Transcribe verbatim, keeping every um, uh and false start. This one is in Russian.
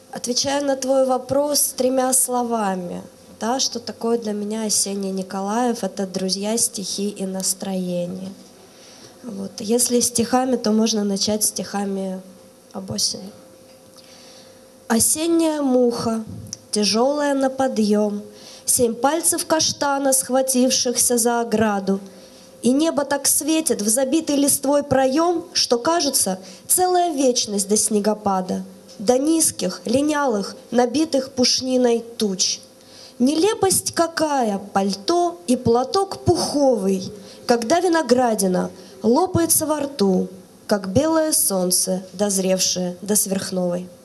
Отвечая на твой вопрос тремя словами, да, что такое для меня Осенний Николаев, это друзья, стихи и настроение. Вот. Если стихами, то можно начать стихами об осени. Осенняя муха, тяжелая на подъем, семь пальцев каштана, схватившихся за ограду, и небо так светит в забитый листвой проем, что кажется целая вечность до снегопада, до низких, линялых, набитых пушниной туч. Нелепость какая, пальто и платок пуховый, когда виноградина лопается во рту, как белое солнце, дозревшее до сверхновой.